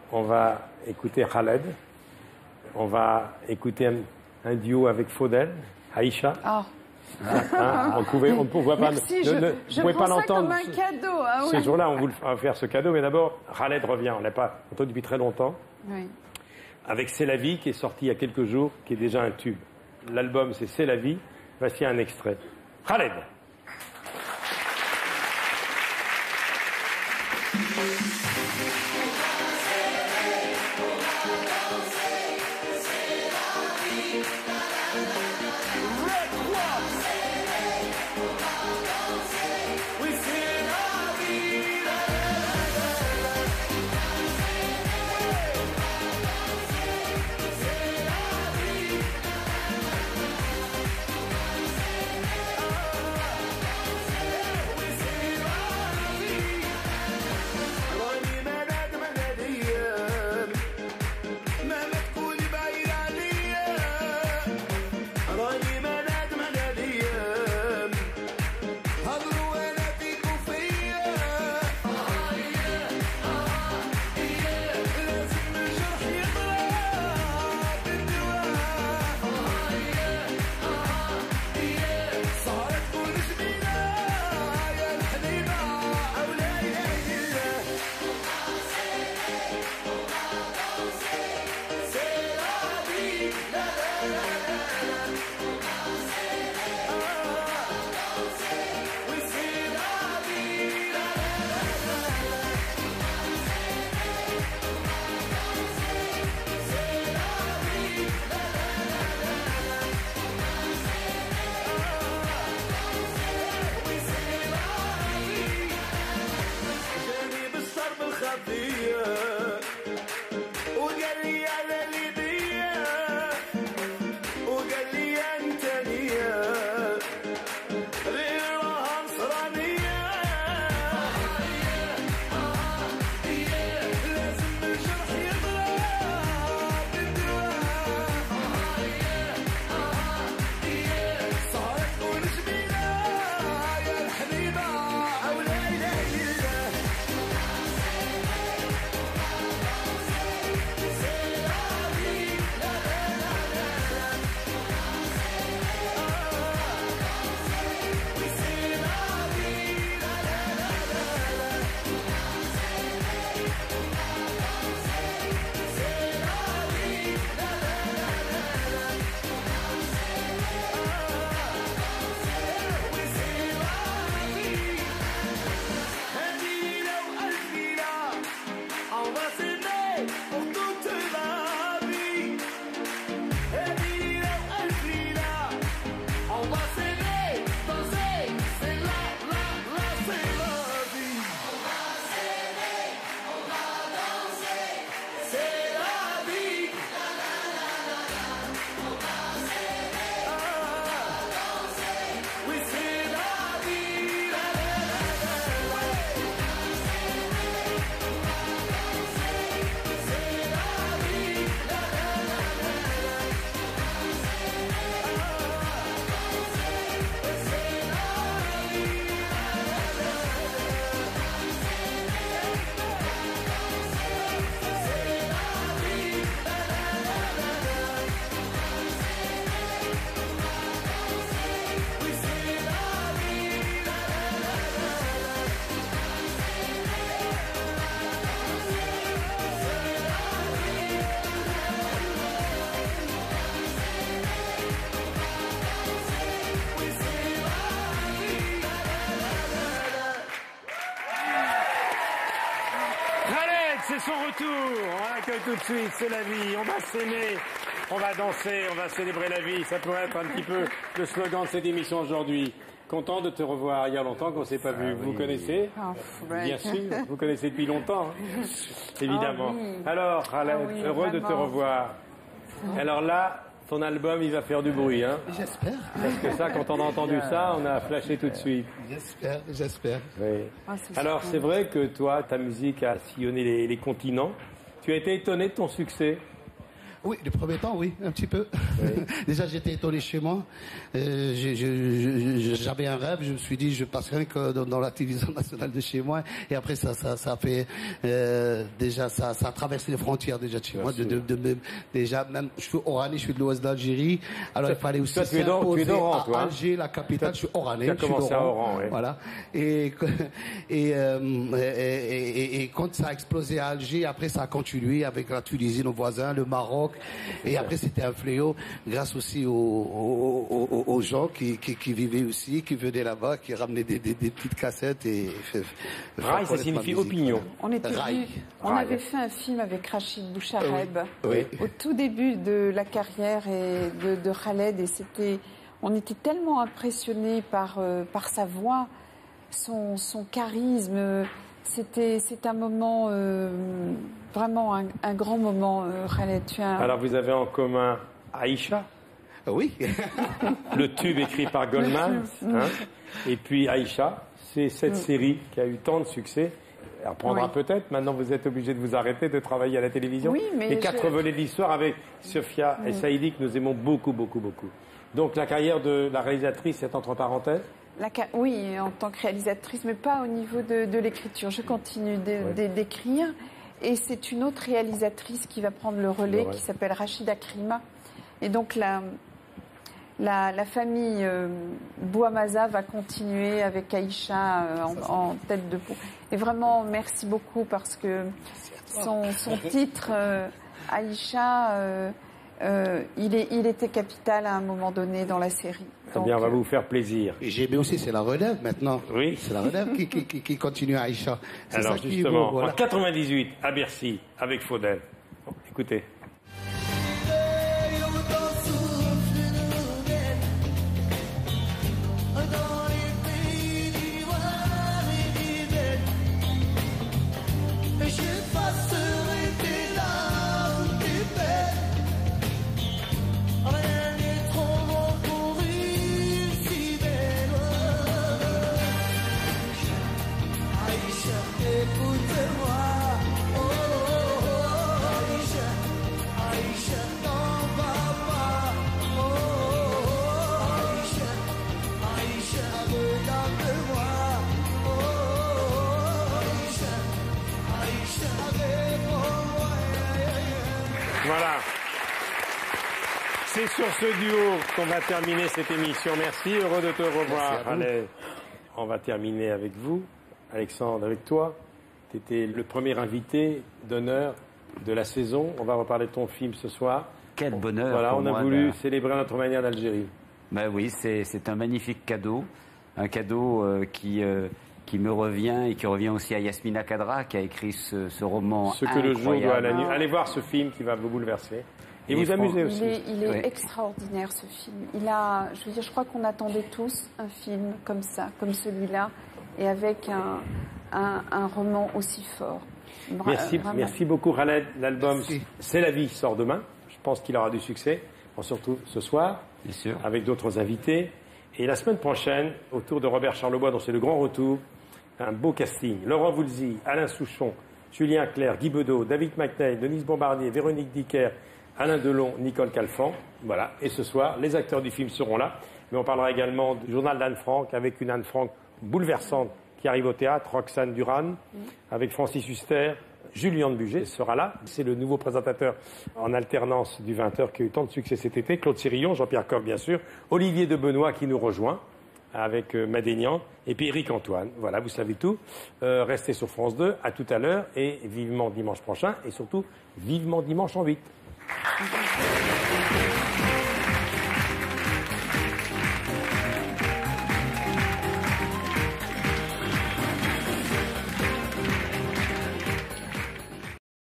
on va écouter Khaled. On va écouter un duo avec Faudel, Aïcha. Oh. On ne pouvait pas, Merci, je pouvait prends pas ça l'entendre. comme un cadeau. Hein, Ce ouais. jour-là, on va faire ce cadeau. Mais d'abord, Khaled revient. On l'a pas entendu depuis très longtemps. Oui. Avec C'est la vie, qui est sorti il y a quelques jours, qui est déjà un tube. L'album, c'est la vie. Voici un extrait. Khaled. C'est son retour, on l'accueille tout de suite, c'est la vie, on va s'aimer, on va danser, on va célébrer la vie, ça pourrait être un petit peu le slogan de cette émission aujourd'hui. Content de te revoir, il y a longtemps qu'on ne s'est pas vu, vous connaissez? Bien sûr, vous connaissez depuis longtemps, hein. Évidemment. Alors, Khaled, heureux de te revoir. Alors là, ton album, il va faire du bruit, hein? J'espère. Parce que ça, quand on a entendu ça, on a flashé tout de suite. J'espère. Oui. Alors, c'est vrai que toi, ta musique a sillonné les continents. Tu as été étonné de ton succès? Oui, le premier temps, oui, un petit peu. Oui. Déjà, j'étais étonné chez moi. J'avais un rêve, je me suis dit, je passe rien que dans la télévision nationale de chez moi. Et après, ça fait, déjà, ça a traversé les frontières déjà de chez moi. Déjà, même, je suis oranais, je suis de l'ouest d'Algérie. Alors, il fallait aussi s'imposer à Alger, la capitale. Je suis oranais. Tu as commencé à Oran, oui. Voilà. Et quand ça a explosé à Alger, après, ça a continué avec la Tunisie, nos voisins, le Maroc. Et après, c'était un fléau, grâce aussi aux gens qui vivaient aussi, qui venaient là-bas, qui ramenaient des petites cassettes. Raï, ça signifie opinion. On avait fait un film avec Rachid Bouchareb, au tout début de la carrière de Khaled, et on était tellement impressionnés par sa voix, son charisme. C'était un moment, vraiment un grand moment, Khaled. Alors vous avez en commun Aïcha? Oui. Le tube écrit par Goldman. Hein, et puis Aïcha, c'est cette série qui a eu tant de succès. Elle reprendra peut-être. Maintenant, vous êtes obligé de vous arrêter de travailler à la télévision. Oui, mais les 4 volets de l'histoire avec Sophia et Saïdi, que nous aimons beaucoup, beaucoup, beaucoup. Donc la carrière de la réalisatrice est entre parenthèses? Oui, en tant que réalisatrice, mais pas au niveau de l'écriture. Je continue d'écrire. Et c'est une autre réalisatrice qui va prendre le relais, qui s'appelle Rachida Krima. Et donc la famille Bouamaza va continuer avec Aïcha en tête de pont. Et vraiment, merci beaucoup, parce que son titre, Aïcha, il était capital à un moment donné dans la série. Très bien, on va vous faire plaisir. Et j'ai aimé aussi, c'est la relève maintenant. Oui. C'est la relève qui continue à Aïcha. Alors ça justement, qui voilà. En 98, à Bercy, avec Faudel. Bon, écoutez. Voilà. C'est sur ce duo qu'on va terminer cette émission. Merci, heureux de te revoir. Allez, on va terminer avec vous. Alexandre, avec toi. Tu étais le premier invité d'honneur de la saison. On va reparler de ton film ce soir. Quel bonheur. Voilà, on a voulu célébrer notre manière d'Algérie. Ben oui, c'est un magnifique cadeau. Un cadeau qui me revient et qui revient aussi à Yasmina Khadra, qui a écrit ce roman Ce que le jour doit à la nuit. Allez voir ce film qui va vous bouleverser. Et vous amuser aussi. Il est extraordinaire, ce film. Je crois qu'on attendait tous un film comme ça, comme celui-là, et avec un roman aussi fort. Merci beaucoup, Khaled. L'album C'est la vie sort demain. Je pense qu'il aura du succès, surtout ce soir, bien sûr, avec d'autres invités. Et la semaine prochaine, autour de Robert Charlebois, dont c'est le grand retour, un beau casting. Laurent Voulzy, Alain Souchon, Julien Clerc, Guy Bedeau, David McNeil, Denise Bombardier, Véronique Dicker, Alain Delon, Nicole Calfan. Voilà. Et ce soir, les acteurs du film seront là. Mais on parlera également du journal d'Anne Frank, avec une Anne Frank bouleversante qui arrive au théâtre, Roxane Duran, avec Francis Huster. Julien de Buget sera là. C'est le nouveau présentateur en alternance du 20h qui a eu tant de succès cet été. Claude Sirillon, Jean-Pierre Coq, bien sûr. Olivier de Benoît qui nous rejoint avec Madénian. Et puis Éric Antoine. Voilà, vous savez tout. Restez sur France 2. À tout à l'heure. Et vivement dimanche prochain. Et surtout, vivement dimanche en 8.